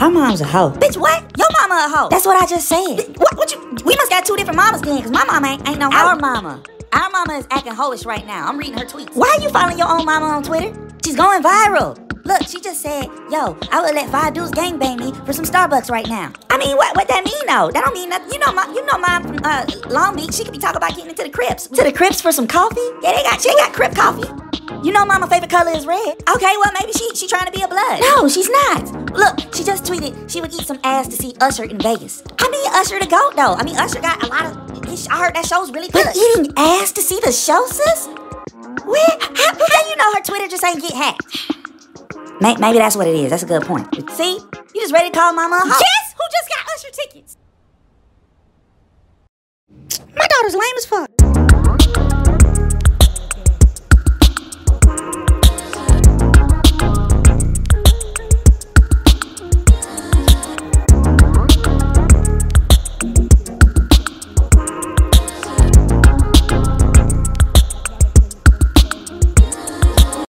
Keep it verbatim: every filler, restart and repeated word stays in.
Her mom's a hoe. Bitch, what? Your mama a hoe. That's what I just said. What, what you, we must got two different mamas then, because my mama ain't, ain't no hoe. Our mama. Our mama is acting hoish right now. I'm reading her tweets. Why are you following your own mama on Twitter? She's going viral. Look, she just said, yo, I would let five dudes gangbang me for some Starbucks right now. I mean, what what that mean though? That don't mean nothing. You know, my, you know, mom from uh, Long Beach, she could be talking about getting into the Crips. To the Crips for some coffee? Yeah, they got, they got Crip coffee. You know mama's favorite color is red. Okay, well, maybe she she trying to be a blood. No, she's not. Look, she just tweeted she would eat some ass to see Usher in Vegas. I mean, Usher the GOAT, though. I mean, Usher got a lot of... I heard that show's really good. But eating ass to see the show, sis? Where? How, how you know her Twitter just ain't get hacked? Maybe, maybe that's what it is. That's a good point. See? You just ready to call mama a hoe? Guess who just got Usher tickets? My daughter's lame as fuck.